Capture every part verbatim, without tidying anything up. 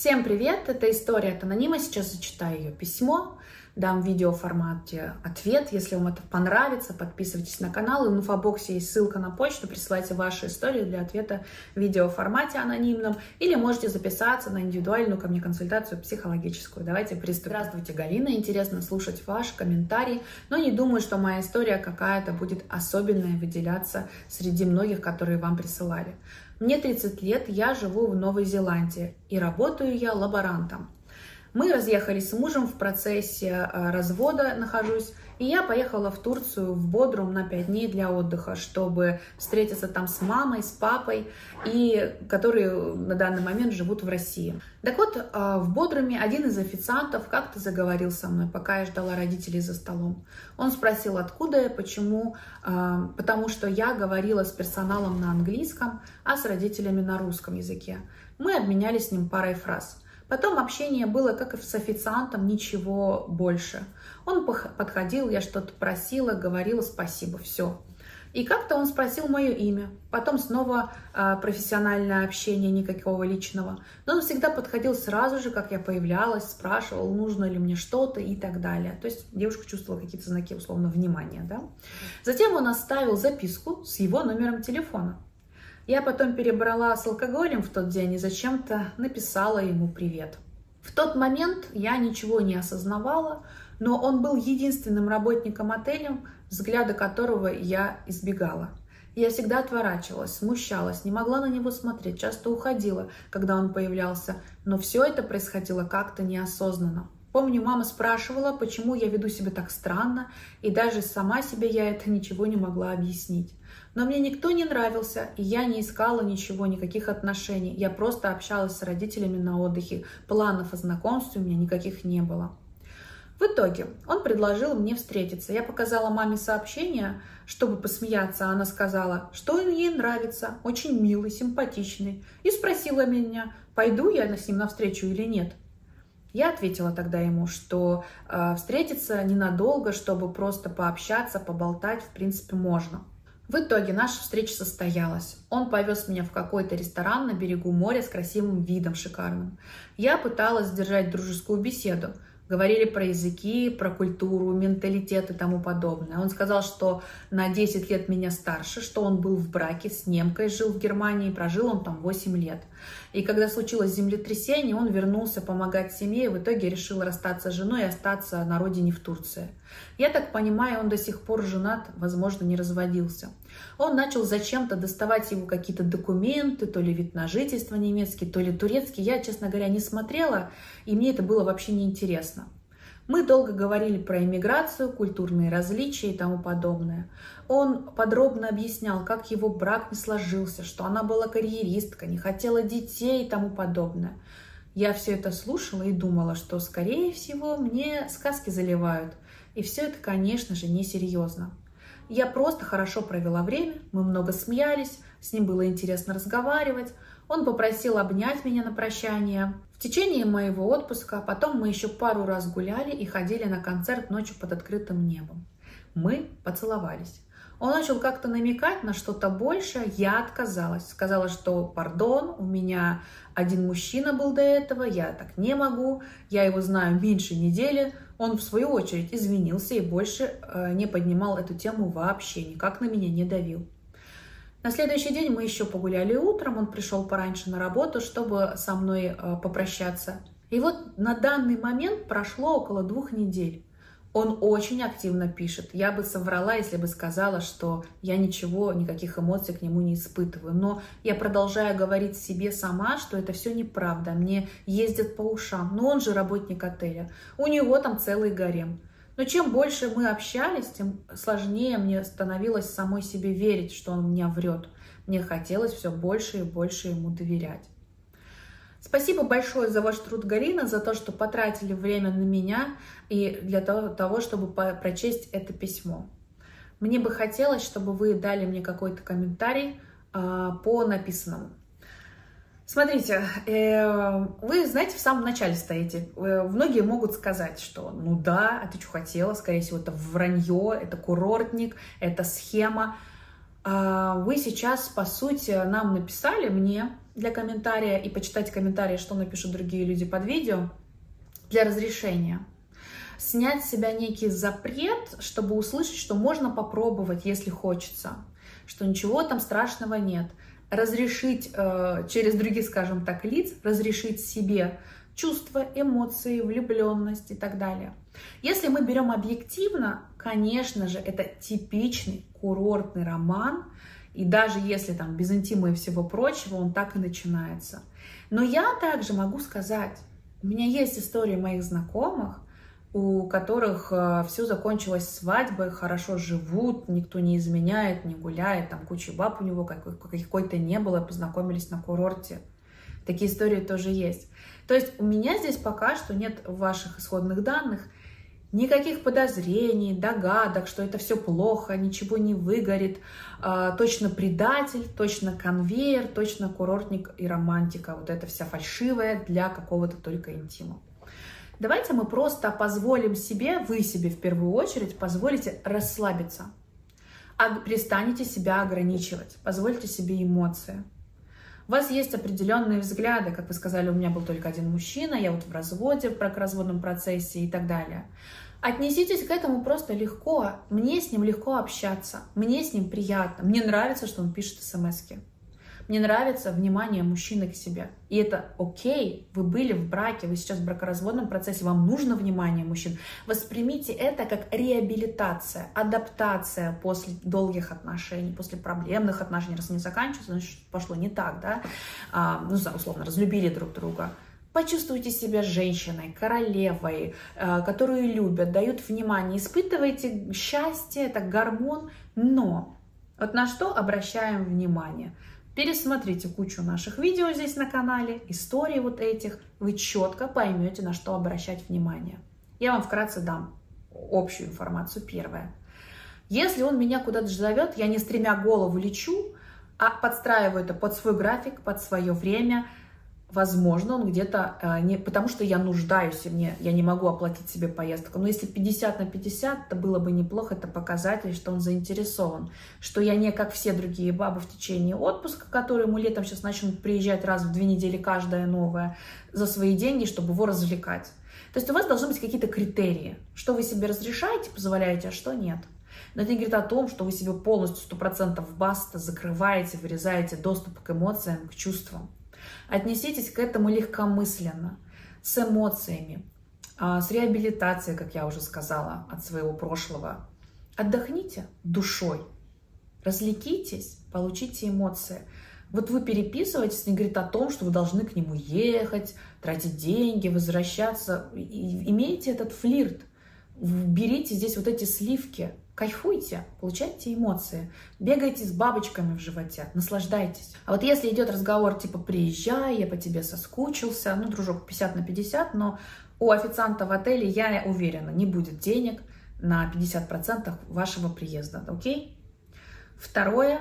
Всем привет! Это история от анонима. Сейчас зачитаю ее письмо, дам в видеоформате ответ. Если вам это понравится, подписывайтесь на канал. И в инфобоксе есть ссылка на почту. Присылайте ваши истории для ответа в видеоформате анонимном. Или можете записаться на индивидуальную ко мне консультацию психологическую. Давайте приступим. Здравствуйте, Галина. Интересно слушать ваш комментарий. Но не думаю, что моя история какая-то будет особенная, выделяться среди многих, которые вам присылали. Мне тридцать лет, я живу в Новой Зеландии и работаю я лаборантом. Мы разъехались с мужем, в процессе развода нахожусь, и я поехала в Турцию, в Бодрум на пять дней для отдыха, чтобы встретиться там с мамой, с папой, и которые на данный момент живут в России. Так вот, в Бодруме один из официантов как-то заговорил со мной, пока я ждала родителей за столом. Он спросил, откуда я, почему, потому что я говорила с персоналом на английском, а с родителями на русском языке. Мы обменялись с ним парой фраз. Потом общение было, как и с официантом, ничего больше. Он подходил, я что-то просила, говорила спасибо, все. И как-то он спросил мое имя. Потом снова э, профессиональное общение, никакого личного. Но он всегда подходил сразу же, как я появлялась, спрашивал, нужно ли мне что-то и так далее. То есть девушка чувствовала какие-то знаки, условно, внимания. Да? Затем он оставил записку с его номером телефона. Я потом перебрала с алкоголем в тот день и зачем-то написала ему привет. В тот момент я ничего не осознавала, но он был единственным работником отеля, взгляда которого я избегала. Я всегда отворачивалась, смущалась, не могла на него смотреть, часто уходила, когда он появлялся, но все это происходило как-то неосознанно. Помню, мама спрашивала, почему я веду себя так странно, и даже сама себе я это ничего не могла объяснить. Но мне никто не нравился, и я не искала ничего, никаких отношений. Я просто общалась с родителями на отдыхе. Планов о знакомстве у меня никаких не было. В итоге он предложил мне встретиться. Я показала маме сообщение, чтобы посмеяться. Она сказала, что ей нравится, очень милый, симпатичный. И спросила меня, пойду я с ним навстречу или нет. Я ответила тогда ему, что э, встретиться ненадолго, чтобы просто пообщаться, поболтать, в принципе, можно. В итоге наша встреча состоялась. Он повез меня в какой-то ресторан на берегу моря с красивым видом шикарным. Я пыталась держать дружескую беседу. Говорили про языки, про культуру, менталитет и тому подобное. Он сказал, что на десять лет меня старше, что он был в браке с немкой, жил в Германии, прожил он там восемь лет. И когда случилось землетрясение, он вернулся помогать семье и в итоге решил расстаться с женой и остаться на родине в Турции. Я так понимаю, он до сих пор женат, возможно, не разводился. Он начал зачем-то доставать его какие-то документы, то ли вид на жительство немецкий, то ли турецкий. Я, честно говоря, не смотрела, и мне это было вообще неинтересно. Мы долго говорили про иммиграцию, культурные различия и тому подобное. Он подробно объяснял, как его брак не сложился, что она была карьеристка, не хотела детей и тому подобное. Я все это слушала и думала, что, скорее всего, мне сказки заливают. И все это, конечно же, несерьезно. Я просто хорошо провела время, мы много смеялись, с ним было интересно разговаривать. Он попросил обнять меня на прощание. В течение моего отпуска потом мы еще пару раз гуляли и ходили на концерт ночью под открытым небом. Мы поцеловались. Он начал как-то намекать на что-то большее, я отказалась. Сказала, что, пардон, у меня один мужчина был до этого, я так не могу, я его знаю меньше недели. Он, в свою очередь, извинился и больше э, не поднимал эту тему вообще, никак на меня не давил. На следующий день мы еще погуляли утром, он пришел пораньше на работу, чтобы со мной э, попрощаться. И вот на данный момент прошло около двух недель. Он очень активно пишет. Я бы соврала, если бы сказала, что я ничего, никаких эмоций к нему не испытываю. Но я продолжаю говорить себе сама, что это все неправда. Мне ездят по ушам. Но он же работник отеля. У него там целый гарем. Но чем больше мы общались, тем сложнее мне становилось самой себе верить, что он меня врет. Мне хотелось все больше и больше ему доверять. Спасибо большое за ваш труд, Галина, за то, что потратили время на меня и для того, чтобы прочесть это письмо. Мне бы хотелось, чтобы вы дали мне какой-то комментарий э, по написанному. Смотрите, э, вы, знаете, в самом начале стоите. Э, многие могут сказать, что ну да, а ты что хотела? Скорее всего, это вранье, это курортник, это схема. Э, вы сейчас, по сути, нам написали, мне, для комментария и почитать комментарии, что напишут другие люди под видео, для разрешения. Снять с себя некий запрет, чтобы услышать, что можно попробовать, если хочется, что ничего там страшного нет. Разрешить э, через других, скажем так, лиц, разрешить себе чувства, эмоции, влюбленность и так далее. Если мы берем объективно, конечно же, это типичный курортный роман, и даже если там без интима и всего прочего, он так и начинается. Но я также могу сказать, у меня есть истории моих знакомых, у которых э, все закончилось свадьбой, хорошо живут, никто не изменяет, не гуляет, там куча баб у него какой-то не было, познакомились на курорте. Такие истории тоже есть. То есть у меня здесь пока что нет ваших исходных данных, никаких подозрений, догадок, что это все плохо, ничего не выгорит, э, точно предатель, точно конвейер, точно курортник и романтика. Вот это вся фальшивая для какого-то только интима. Давайте мы просто позволим себе, вы себе в первую очередь, позволите расслабиться. А перестанете себя ограничивать, позвольте себе эмоции. У вас есть определенные взгляды, как вы сказали, у меня был только один мужчина, я вот в разводе, в бракоразводном процессе и так далее. Отнеситесь к этому просто легко, мне с ним легко общаться, мне с ним приятно, мне нравится, что он пишет смски. Мне нравится внимание мужчины к себе. И это окей, вы были в браке, вы сейчас в бракоразводном процессе, вам нужно внимание мужчин. Воспримите это как реабилитация, адаптация после долгих отношений, после проблемных отношений. Раз они заканчиваются, значит, пошло не так, да? А, ну, условно, разлюбили друг друга. Почувствуйте себя женщиной, королевой, которую любят, дают внимание. Испытывайте счастье, это гормон, но вот на что обращаем внимание? Пересмотрите кучу наших видео здесь на канале, истории вот этих, вы четко поймете, на что обращать внимание. Я вам вкратце дам общую информацию. Первое. Если он меня куда-то зовет, я не стремя голову лечу, а подстраиваю это под свой график, под свое время. Возможно, он где-то, э, не потому что я нуждаюсь, мне, я не могу оплатить себе поездку. Но если пятьдесят на пятьдесят, то было бы неплохо, это показатель, что он заинтересован. Что я не как все другие бабы в течение отпуска, которые ему летом сейчас начнут приезжать раз в две недели каждая новая, за свои деньги, чтобы его развлекать. То есть у вас должны быть какие-то критерии, что вы себе разрешаете, позволяете, а что нет. Но это не говорит о том, что вы себе полностью сто процентов баста закрываете, вырезаете доступ к эмоциям, к чувствам. Отнеситесь к этому легкомысленно, с эмоциями, с реабилитацией, как я уже сказала, от своего прошлого. Отдохните душой, развлекитесь, получите эмоции. Вот вы переписываетесь, не говорит о том, что вы должны к нему ехать, тратить деньги, возвращаться. И имейте этот флирт, берите здесь вот эти сливки, кайфуйте, получайте эмоции, бегайте с бабочками в животе, наслаждайтесь. А вот если идет разговор типа «приезжай, я по тебе соскучился», ну, дружок, пятьдесят на пятьдесят, но у официанта в отеле, я уверена, не будет денег на пятьдесят процентов вашего приезда, окей? Второе.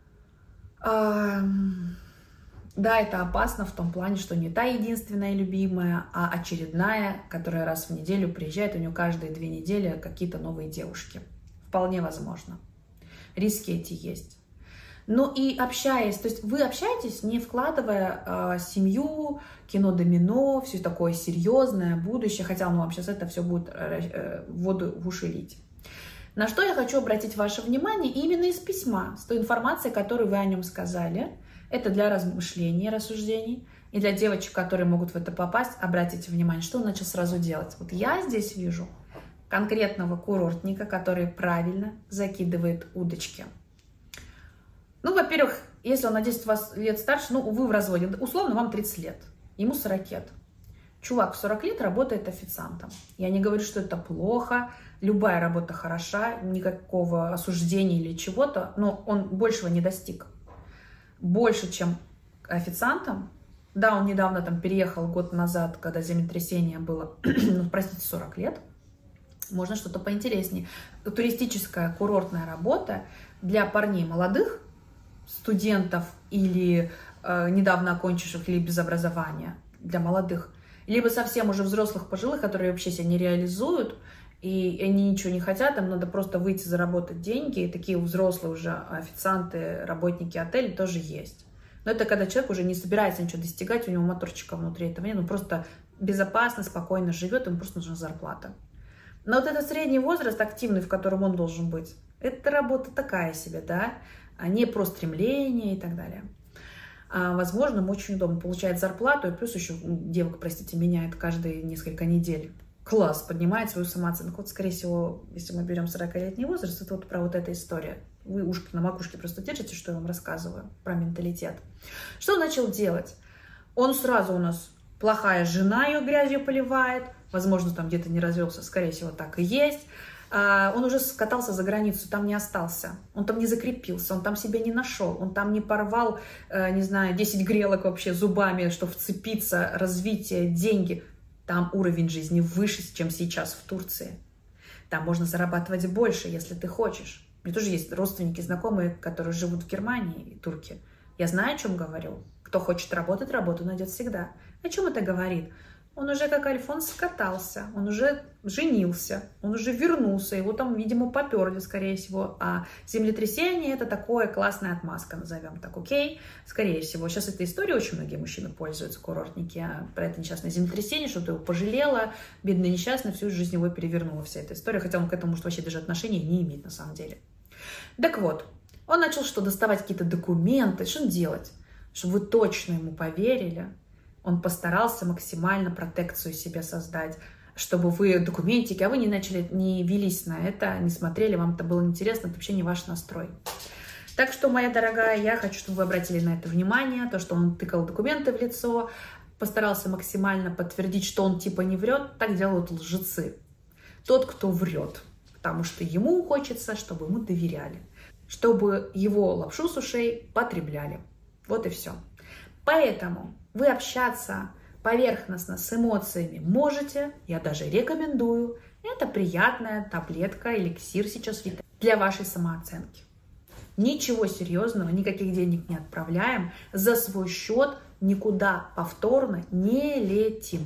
Эм... Да, это опасно в том плане, что не та единственная любимая, а очередная, которая раз в неделю приезжает, у нее каждые две недели какие-то новые девушки. Вполне возможно. Риски эти есть. Ну и общаясь, то есть вы общаетесь, не вкладывая э, семью, кино-домино, все такое серьезное, будущее, хотя ну, вам сейчас это все будет э, воду в уши лить. На что я хочу обратить ваше внимание именно из письма, с той информацией, которую вы о нем сказали. Это для размышлений, рассуждений. И для девочек, которые могут в это попасть, обратите внимание, что он начал сразу делать. Вот я здесь вижу конкретного курортника, который правильно закидывает удочки. Ну, во-первых, если он на десять лет старше, ну, вы в разводе, условно, вам тридцать лет, ему сорок лет. Чувак в сорок лет работает официантом. Я не говорю, что это плохо, любая работа хороша, никакого осуждения или чего-то, но он большего не достиг. Больше, чем официантом. Да, он недавно там переехал год назад, когда землетрясение было, ну, простите, сорок лет. Можно что-то поинтереснее. Туристическая курортная работа для парней молодых, студентов или э, недавно окончивших, или без образования, для молодых, либо совсем уже взрослых, пожилых, которые вообще себя не реализуют, и они ничего не хотят, им надо просто выйти заработать деньги, и такие взрослые уже официанты, работники отелей тоже есть. Но это когда человек уже не собирается ничего достигать, у него моторчика внутри этого нет, он просто безопасно, спокойно живет, ему просто нужна зарплата. Но вот этот средний возраст активный, в котором он должен быть, это работа такая себе, да, а не про стремление и так далее. А, возможно, ему очень удобно получать зарплату, и плюс еще девок, простите, меняет каждые несколько недель. Класс, поднимает свою самооценку. Вот, скорее всего, если мы берем сорокалетний возраст, это вот про вот эта история. Вы ушки на макушке просто держите, что я вам рассказываю про менталитет. Что он начал делать? Он сразу у нас плохая жена, ее грязью поливает. Возможно, там где-то не развелся, скорее всего, так и есть. Он уже скатался за границу, там не остался, он там не закрепился, он там себя не нашел, он там не порвал, не знаю, десять грелок вообще зубами, чтобы вцепиться, развитие, деньги. Там уровень жизни выше, чем сейчас в Турции. Там можно зарабатывать больше, если ты хочешь. У меня тоже есть родственники, знакомые, которые живут в Германии и турки. Я знаю, о чем говорю. Кто хочет работать, работу найдет всегда. О чем это говорит? Он уже, как Альфонс, скатался, он уже женился, он уже вернулся, его там, видимо, поперли, скорее всего. А землетрясение — это такое классная отмазка, назовем так, окей? Скорее всего. Сейчас этой историей очень многие мужчины пользуются, курортники, а про это несчастное землетрясение, что ты его пожалела, бедный несчастный, всю жизнь его перевернула вся эта история, хотя он к этому, может, вообще даже отношения не имеет на самом деле. Так вот, он начал что, доставать какие-то документы, что делать? Чтобы вы точно ему поверили. Он постарался максимально протекцию себе создать, чтобы вы документики, а вы не начали, не велись на это, не смотрели, вам это было интересно, это вообще не ваш настрой. Так что, моя дорогая, я хочу, чтобы вы обратили на это внимание, то, что он тыкал документы в лицо, постарался максимально подтвердить, что он типа не врет, так делают лжецы. Тот, кто врет, потому что ему хочется, чтобы ему доверяли, чтобы его лапшу с ушей потребляли. Вот и все. Поэтому вы общаться поверхностно с эмоциями можете, я даже рекомендую. Это приятная таблетка, эликсир сейчас для вашей самооценки. Ничего серьезного, никаких денег не отправляем, за свой счет никуда повторно не летим.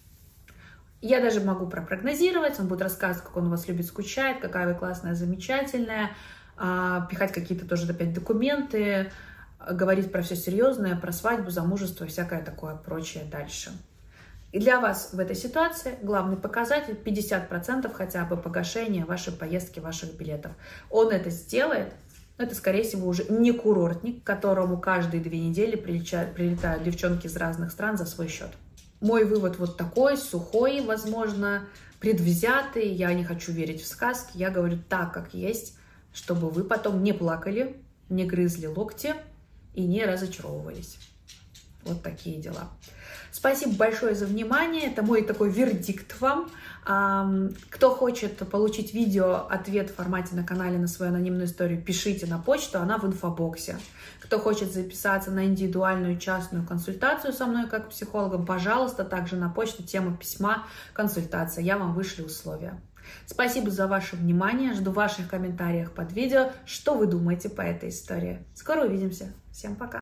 Я даже могу пропрогнозировать, он будет рассказывать, как он у вас любит, скучает, какая вы классная, замечательная, пихать какие-то тоже опять документы, говорить про все серьезное, про свадьбу, замужество и всякое такое прочее дальше. И для вас в этой ситуации главный показатель пятьдесят процентов хотя бы погашения вашей поездки, ваших билетов. Он это сделает, но это, скорее всего, уже не курортник, к которому каждые две недели прилетают, прилетают девчонки из разных стран за свой счет. Мой вывод вот такой, сухой, возможно, предвзятый. Я не хочу верить в сказки, я говорю так, как есть, чтобы вы потом не плакали, не грызли локти и не разочаровывались. Вот такие дела. Спасибо большое за внимание. Это мой такой вердикт вам. Кто хочет получить видео-ответ в формате на канале на свою анонимную историю, пишите на почту, она в инфобоксе. Кто хочет записаться на индивидуальную частную консультацию со мной как психологом, пожалуйста, также на почту, тема письма, консультация. Я вам вышлю условия. Спасибо за ваше внимание. Жду ваших комментариев под видео. Что вы думаете по этой истории? Скоро увидимся. Всем пока.